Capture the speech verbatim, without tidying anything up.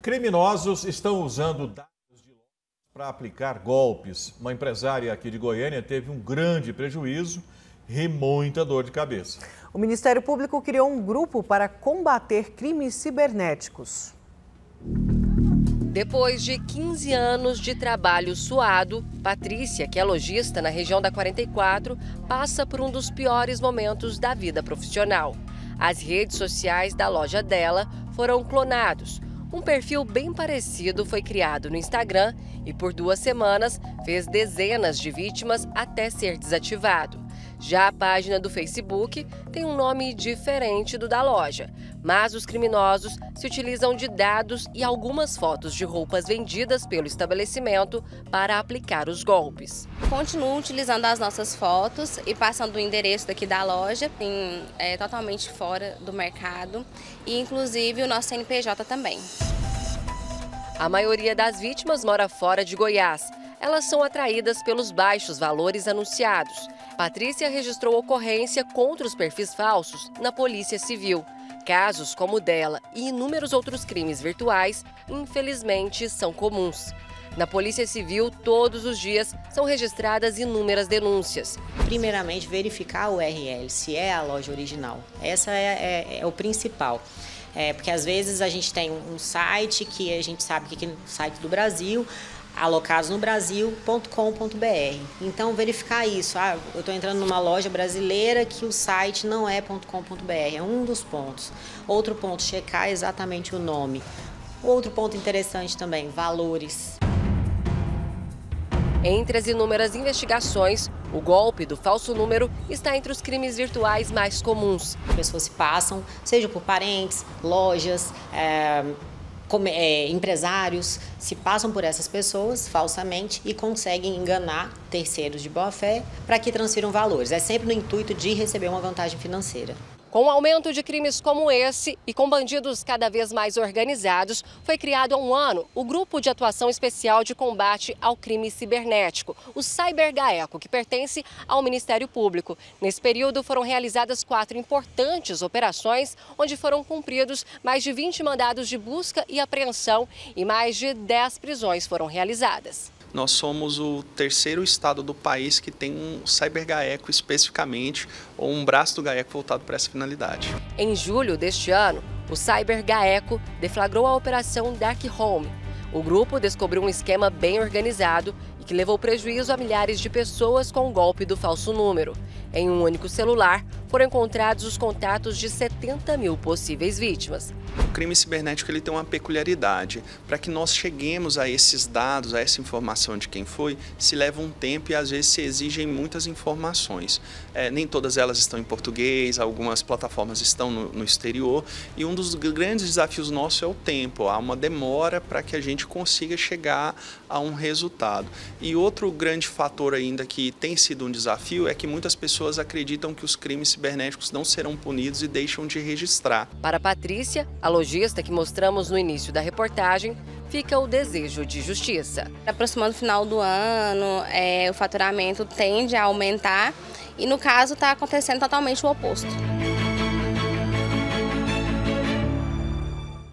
Criminosos estão usando dados de lojas para aplicar golpes. Uma empresária aqui de Goiânia teve um grande prejuízo e muita dor de cabeça. O Ministério Público criou um grupo para combater crimes cibernéticos. Depois de quinze anos de trabalho suado, Patrícia, que é lojista na região da quarenta e quatro, passa por um dos piores momentos da vida profissional. As redes sociais da loja dela foram clonados. Um perfil bem parecido foi criado no Instagram e por duas semanas fez dezenas de vítimas até ser desativado. Já a página do Facebook tem um nome diferente do da loja, mas os criminosos se utilizam de dados e algumas fotos de roupas vendidas pelo estabelecimento para aplicar os golpes. Continuam utilizando as nossas fotos e passando o endereço daqui da loja, em, é, totalmente fora do mercado, e inclusive o nosso C N P J também. A maioria das vítimas mora fora de Goiás. Elas são atraídas pelos baixos valores anunciados. Patrícia registrou ocorrência contra os perfis falsos na Polícia Civil. Casos como o dela e inúmeros outros crimes virtuais, infelizmente, são comuns. Na Polícia Civil, todos os dias são registradas inúmeras denúncias. Primeiramente, verificar o U R L, se é a loja original. Essa é, é, é o principal. É, porque às vezes a gente tem um site que a gente sabe que é o site do Brasil, alocados no brasil ponto com ponto br. Então, verificar isso. Ah, eu estou entrando numa loja brasileira que o site não é .com.br, é um dos pontos. Outro ponto, checar exatamente o nome. Outro ponto interessante também, valores. Entre as inúmeras investigações, o golpe do falso número está entre os crimes virtuais mais comuns. Pessoas se passam, seja por parentes, lojas, é... Como, é, empresários se passam por essas pessoas falsamente e conseguem enganar terceiros de boa fé para que transfiram valores. É sempre no intuito de receber uma vantagem financeira. Com o aumento de crimes como esse e com bandidos cada vez mais organizados, foi criado há um ano o Grupo de Atuação Especial de Combate ao Crime Cibernético, o CyberGaeco, que pertence ao Ministério Público. Nesse período foram realizadas quatro importantes operações, onde foram cumpridos mais de vinte mandados de busca e apreensão e mais de dez prisões foram realizadas. Nós somos o terceiro estado do país que tem um CyberGaeco especificamente, ou um braço do GAECO voltado para essa finalidade. Em julho deste ano, o CyberGaeco deflagrou a Operação Dark Home. O grupo descobriu um esquema bem organizado e que levou prejuízo a milhares de pessoas com o golpe do falso número. Em um único celular, foram encontrados os contatos de setenta mil possíveis vítimas. O crime cibernético ele tem uma peculiaridade. Para que nós cheguemos a esses dados, a essa informação de quem foi, se leva um tempo e às vezes se exigem muitas informações. É, nem todas elas estão em português, algumas plataformas estão no, no exterior. E um dos grandes desafios nossos é o tempo. Há uma demora para que a gente consiga chegar a um resultado. E outro grande fator ainda que tem sido um desafio é que muitas pessoas acreditam que os crimes cibernéticos não serão punidos e deixam de registrar. Para Patrícia, a lojista que mostramos no início da reportagem, fica o desejo de justiça. Aproximando o final do ano, é, o faturamento tende a aumentar e no caso está acontecendo totalmente o oposto.